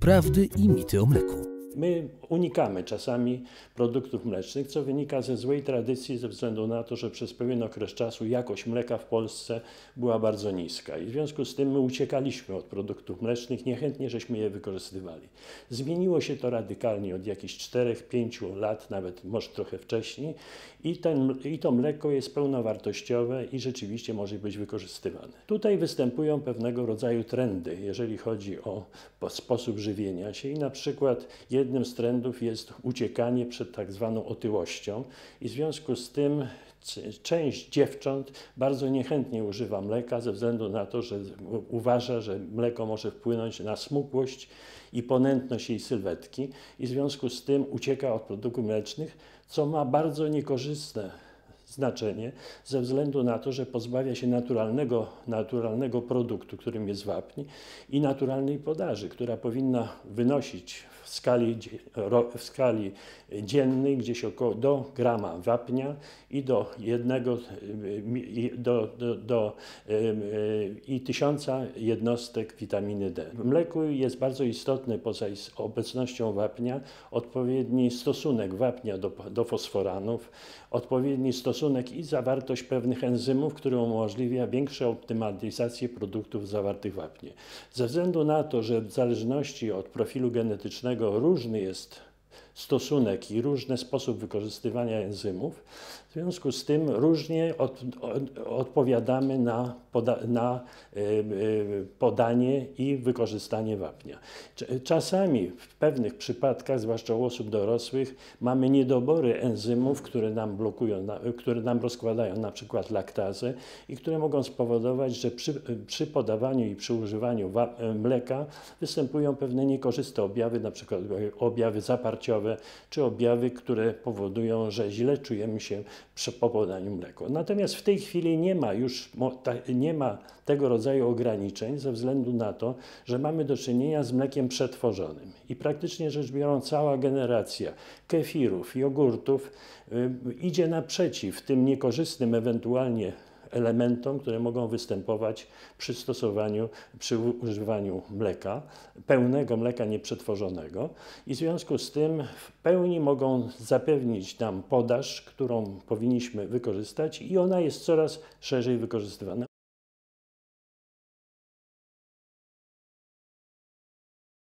Prawdy i mity o mleku. My unikamy czasami produktów mlecznych, co wynika ze złej tradycji ze względu na to, że przez pewien okres czasu jakość mleka w Polsce była bardzo niska i w związku z tym my uciekaliśmy od produktów mlecznych, niechętnie żeśmy je wykorzystywali. Zmieniło się to radykalnie od jakichś 4-5 lat, nawet może trochę wcześniej i to mleko jest pełnowartościowe i rzeczywiście może być wykorzystywane. Tutaj występują pewnego rodzaju trendy, jeżeli chodzi o sposób żywienia się i na przykład jednym z trendów jest uciekanie przed tak zwaną otyłością i w związku z tym część dziewcząt bardzo niechętnie używa mleka ze względu na to, że uważa, że mleko może wpłynąć na smukłość i ponętność jej sylwetki i w związku z tym ucieka od produktów mlecznych, co ma bardzo niekorzystne znaczenie ze względu na to, że pozbawia się naturalnego produktu, którym jest wapń i naturalnej podaży, która powinna wynosić w skali dziennej gdzieś około do grama wapnia i do 1000 jednostek witaminy D. W mleku jest bardzo istotny poza obecnością wapnia odpowiedni stosunek wapnia do fosforanów, odpowiedni stosunek i zawartość pewnych enzymów, które umożliwia większą optymalizację produktów zawartych w wapnie. Ze względu na to, że w zależności od profilu genetycznego różny jest stosunek i różny sposób wykorzystywania enzymów, w związku z tym różnie odpowiadamy na podanie i wykorzystanie wapnia. Czasami w pewnych przypadkach, zwłaszcza u osób dorosłych, mamy niedobory enzymów, które nam blokują, które nam rozkładają na przykład laktazę i które mogą spowodować, że przy podawaniu i przy używaniu mleka występują pewne niekorzystne objawy, na przykład objawy zaparciowe, czy objawy, które powodują, że źle czujemy się po podaniu mleka. Natomiast w tej chwili nie ma tego rodzaju ograniczeń ze względu na to, że mamy do czynienia z mlekiem przetworzonym i praktycznie rzecz biorąc cała generacja kefirów, jogurtów idzie naprzeciw tym niekorzystnym ewentualnie elementom, które mogą występować przy używaniu mleka, pełnego mleka nieprzetworzonego i w związku z tym w pełni mogą zapewnić nam podaż, którą powinniśmy wykorzystać i ona jest coraz szerzej wykorzystywana.